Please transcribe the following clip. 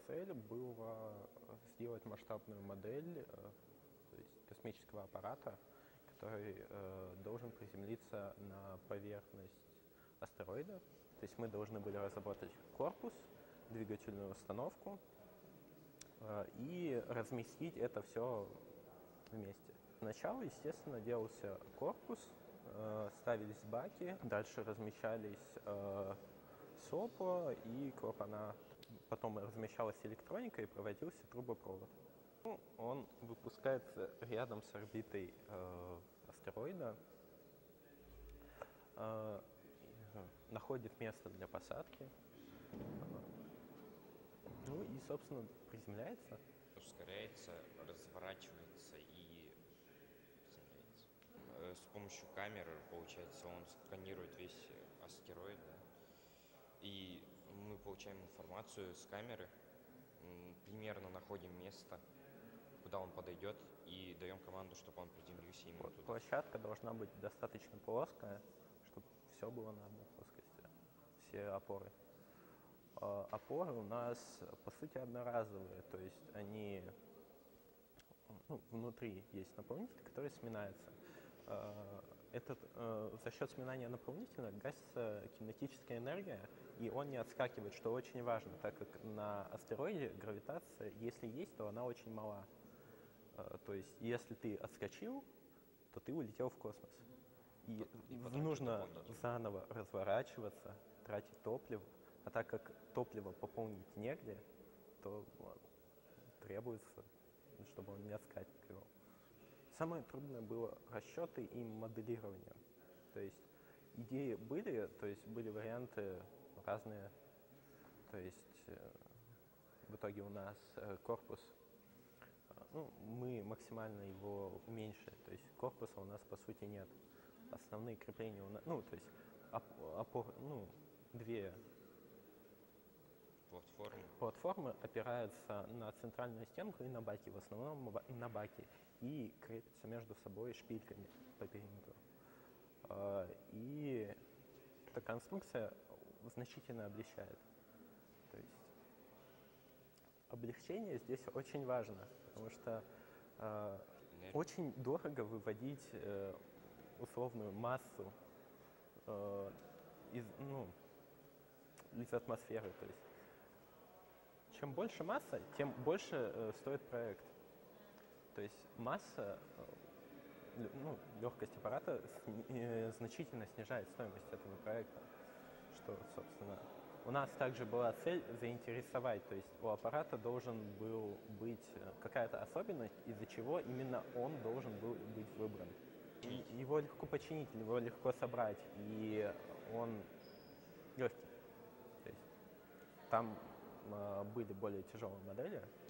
цель была сделать масштабную модель то есть космического аппарата, который должен приземлиться на поверхность астероида. То есть мы должны были разработать корпус, двигательную установку и разместить это все вместе. Сначала, естественно, делался корпус, ставились баки, дальше размещались СОПа и клапана. Потом размещалась электроника и проводился трубопровод. Он выпускается рядом с орбитой астероида, находит место для посадки, ну и, собственно, приземляется. Ускоряется, разворачивается и приземляется. С помощью камеры, получается, он сканирует весь астероид, да? И мы получаем информацию с камеры, примерно находим место, куда он подойдет, и даем команду, чтобы он приземлился именно туда. Площадка должна быть достаточно плоская, чтобы все было на одной плоскости, все опоры. Опоры у нас, по сути, одноразовые, то есть они, внутри есть наполнитель, который сминается. За счет сминания наполнителя гасится кинетическая энергия, и он не отскакивает, что очень важно, так как на астероиде гравитация, если есть, то она очень мала. То есть, если ты отскочил, то ты улетел в космос. И нужно заново разворачиваться, тратить топливо. А так как топливо пополнить негде, то требуется, чтобы он не отскакивал. Самое трудное было расчеты и моделирование. То есть идеи были, то есть были варианты разные. То есть в итоге у нас корпус, мы максимально его уменьшили. То есть корпуса у нас по сути нет. Основные крепления у нас, то есть две платформы опираются на центральную стенку и на баки, в основном на баки, и крепятся между собой шпильками по периметру. И эта конструкция значительно облегчает. То есть облегчение здесь очень важно, потому что очень дорого выводить условную массу из атмосферы. То есть чем больше масса, тем больше стоит проект. То есть масса, легкость аппарата значительно снижает стоимость этого проекта. Что, собственно, у нас также была цель заинтересовать, то есть у аппарата должен был быть какая-то особенность, из-за чего именно он должен был быть выбран. Его легко починить, его легко собрать, и он легкий. То есть там были более тяжелые модели,